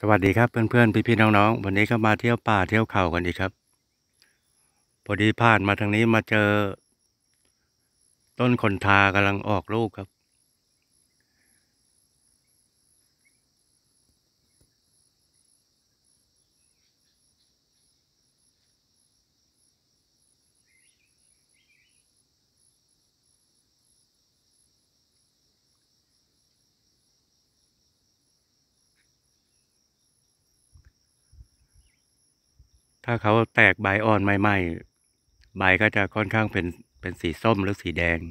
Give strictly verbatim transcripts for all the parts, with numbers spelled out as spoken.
สวัสดีครับเพื่อนๆพี่ๆน้องๆวันนี้ก็มาเที่ยวป่าเที่ยวเขากันอีกครับพอดีผ่านมาทางนี้มาเจอต้นคนทากำลังออกลูกครับถ้าเขาแตกใบอ่อนใหม่ๆใบก็จะค่อนข้างเป็นเป็นสีส้มหรือสีแดง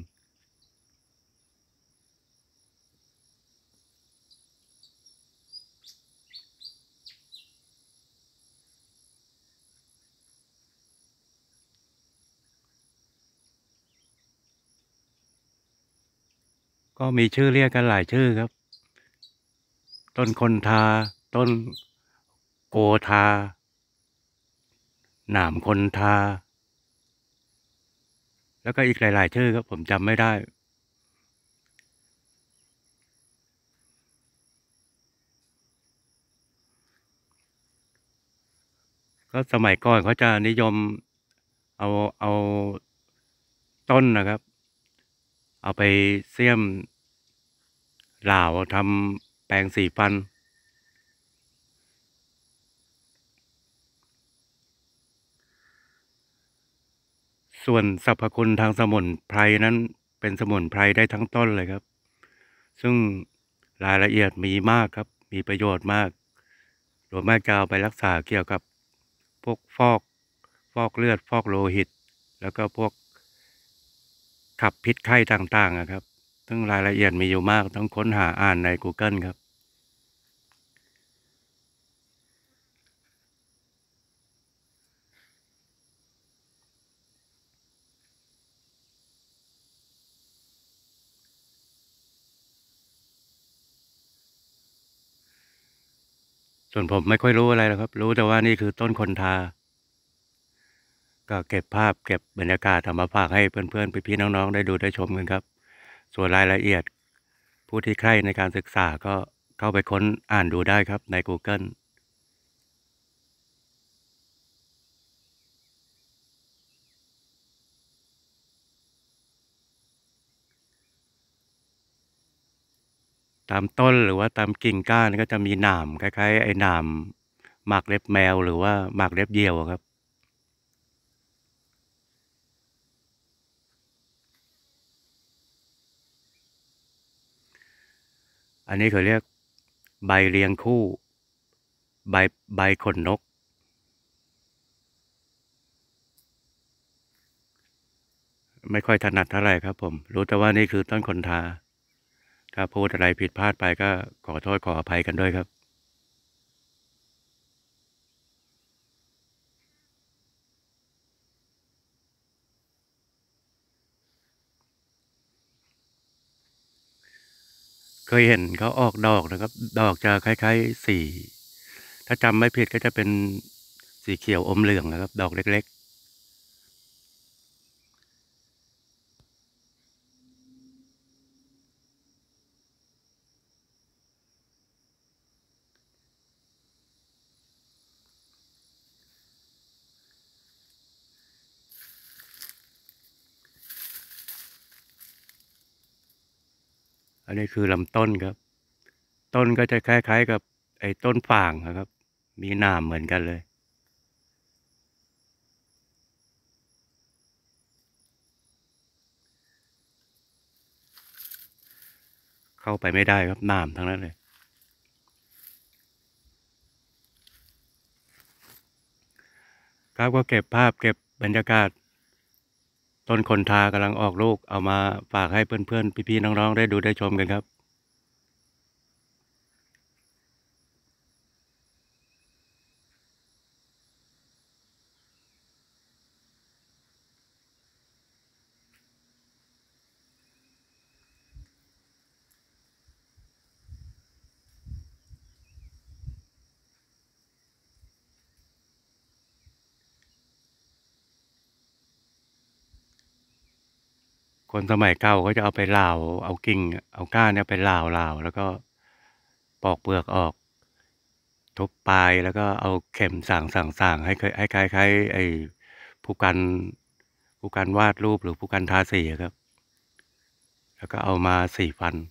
ก็มีชื่อเรียกกันหลายชื่อครับต้นคนทาต้นโกทาหนามคนทาแล้วก็อีกหลายๆชื่อครับผมจำไม่ได้ก็สมัยก่อนเขาจะนิยมเอาเอาต้นนะครับเอาไปเสี้ยมหล่าวทำแปรงสีฟัน ส่วนสรรพคุณทางสมุนไพรนั้นเป็นสมุนไพรได้ทั้งต้นเลยครับซึ่งรายละเอียดมีมากครับมีประโยชน์มากโดยมากจะเอาไปรักษาเกี่ยวกับพวกฟอกฟอกเลือดฟอกโลหิตแล้วก็พวกขับพิษไข้ต่างๆอะครับซึ่งรายละเอียดมีอยู่มากต้องค้นหาอ่านใน กูเกิล ครับส่วนผมไม่ค่อยรู้อะไรหรอกครับรู้แต่ว่านี่คือต้นคนทาก็เก็บภาพเก็บบรรยากาศทำมาฝากให้เพื่อนๆพี่ๆน้องๆได้ดูได้ชมกันครับส่วนรายละเอียด ผู้ที่ใคร่ในการศึกษาก็เข้าไปค้นอ่านดูได้ครับใน กูเกิล ตามต้นหรือว่าตามกิ่งก้านก็จะมีหนามคล้ายๆไอ้หนามหมากเล็บแมวหรือว่าหมากเล็บเหยี่ยวอะครับอันนี้เขาเรียกใบเรียงคู่ใบใบขนนกไม่ค่อยถนัดเท่าไหร่ครับผมรู้แต่ว่านี่คือต้นคนทาถ้าพูดอะไรผิดพลาดไปก็ขอโทษขออภัยกันด้วยครับเคยเห็นเขาออกดอกนะครับดอกจะคล้ายๆสีถ้าจำไม่ผิดก็จะเป็นสีเขียวอมเหลืองนะครับดอกเล็กๆ อันนี้คือลำต้นครับต้นก็จะคล้ายๆกับไอ้ต้นฝางอะครับมีหนามเหมือนกันเลยเข้าไปไม่ได้ครับหนามทั้งนั้นเลยครับก็เก็บภาพเก็บบรรยากาศต้นคนทากำลังออกลูกเอามาฝากให้เพื่อนๆพี่ๆน้องๆได้ดูได้ชมกันครับคนสมัยเก่าเขาจะเอาไปเหลาเอากิ่งเอาก้านเนี่ยไปเหลาๆแล้วก็ปอกเปลือกออกทุบปลายแล้วก็เอาเข็มส่างๆๆให้เคยให้คล้ายๆไอ้ผู้กันผู้กันวาดรูปหรือผู้กันทาสีอะครับแล้วก็เอามาสีฟัน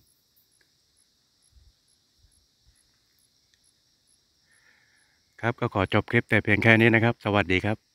ครับก็ขอจบคลิปแต่เพียงแค่นี้นะครับสวัสดีครับ